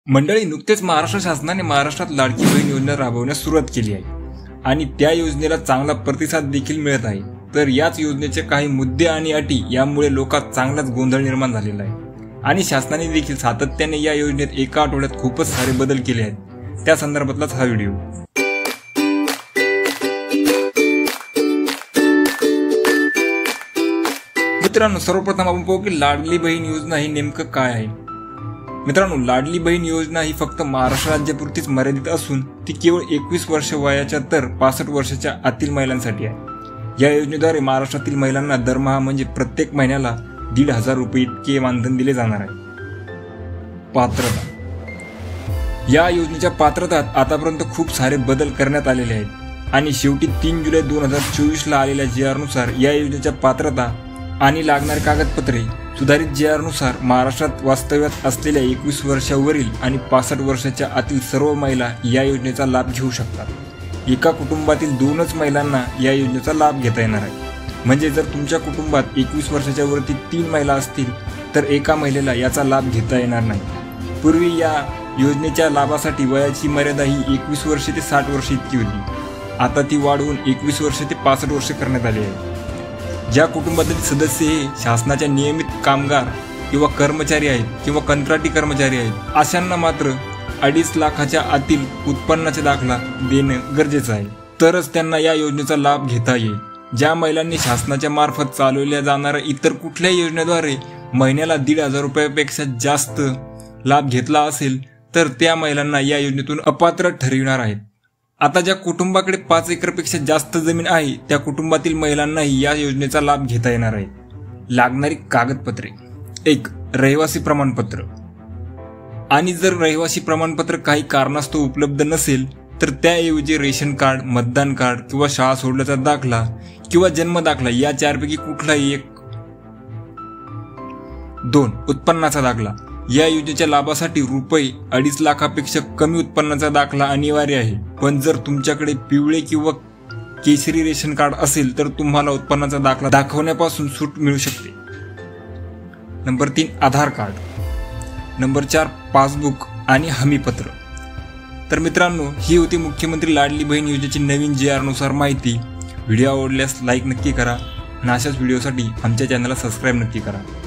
मंडळी, नुकतेच महाराष्ट्र शासनाने महाराष्ट्रात लाडकी बहीण योजना राबवण्यास सुरुवात केली आहे आणि त्या योजनेला चांगला प्रतिसाद देखील मिळत आहे। तर याच योजनेचे काही मुद्दे आणि अटी यामुळे लोकात चांगलाच गोंधळ निर्माण झालेला आहे आणि शासनाने देखील सातत्याने या योजनेत एका आठवड्यात खूपच सारे बदल केले आहेत। त्या संदर्भातलाच हा व्हिडिओ। मित्रांनो, सर्वप्रथम आपण पाहू की लाडली बहीण योजना ही नेमकं काय आहे। मित्रांनो, लाडली बहीण योजना ही फक्त महाराष्ट्र राज्यापुरतीच मर्यादित असून ती केवळ 21 वर्ष वयाच्या तर 65 वर्षाच्या आतील महिलांसाठी आहे। या योजनेद्वारे महाराष्ट्रातील महिलांना दरमहा म्हणजे प्रत्येक महिन्याला 1,500 रुपये इतके मानधन दिले जाणार आहे। पात्रता। या योजनेच्या पात्रतात आतापर्यंत खूप सारे बदल करण्यात आलेले आहेत आणि शेवटी 3 जुलै 2024 ला आलेल्या JR नुसार या योजनेच्या पात्रता आणि लागणारी कागदपत्रे सुधारित JR नुसार महाराष्ट्रात वास्तव्यात असलेल्या 21 वर्षावरील आणि 65 वर्षाच्या आतील सर्व महिला या योजनेचा लाभ घेऊ शकतात। एका कुटुंबातील 2च महिलांना या योजनेचा लाभ घेता येणार आहे। म्हणजे जर तुमच्या कुटुंबात 21 वर्षाच्या वरती 3 महिला असतील तर एका महिलेला याचा लाभ घेता येणार नाही। पूर्वी या योजनेच्या लाभासाठी वयाची मर्यादा ही 21 वर्षे ते 60 वर्षे इतकी होती। आता ती वाढवून 21 वर्षे ते 65 वर्षे करण्यात आली आहे। ज्या कुटुंबातील सदस्य हे शासनाच्या नियमित कामगार किंवा कर्मचारी आहेत किंवा कंत्राटी कर्मचारी आहेत अशांना मात्र 2.5 लाखाच्या आतील उत्पन्नाचा दाखला देणे गरजेचं आहे, तरच त्यांना या योजनेचा लाभ घेता येईल। ज्या महिलांनी शासनाच्या मार्फत चालवल्या जाणाऱ्या इतर कुठल्याही योजनेद्वारे महिन्याला 1,500 रुपयापेक्षा जास्त लाभ घेतला असेल तर त्या महिलांना या योजनेतून अपात्र ठरविणार आहेत। आता ज्या कुटुंबाकडे 5 एकरपेक्षा जास्त जमीन आहे त्या कुटुंबातील महिलांनाही या योजनेचा लाभ घेता येणार आहे। लागणारी कागदपत्रे। 1. रहिवासी प्रमाणपत्र। आणि जर रहिवासी प्रमाणपत्र काही कारणास्तव उपलब्ध नसेल तर त्याऐवजी रेशन कार्ड, मतदान कार्ड किंवा शाळा सोडल्याचा दाखला किंवा जन्म दाखला या 4 पैकी कुठलाही एक। 2. उत्पन्नाचा दाखला। या योजनेच्या लाभासाठी रुपये 2.5 लाखापेक्षा कमी उत्पन्नाचा दाखला अनिवार्य आहे, पण जर तुमच्याकडे पिवळे किंवा केशरी रेशन कार्ड असेल तर तुम्हाला उत्पन्नाचा दाखला दाखवण्यापासून सूट मिळू शकते। Number 3. Aadhaar card. Number 4. Passbook आणि हमीपत्र। तर मित्रांनो, ही होती मुख्यमंत्री लाडली बहीण योजनेची नवीन JR नुसार माहिती। व्हिडिओ आवडल्यास लाईक नक्की करा आणि अशाच व्हिडिओसाठी आमच्या चॅनलला सबस्क्राईब नक्की करा।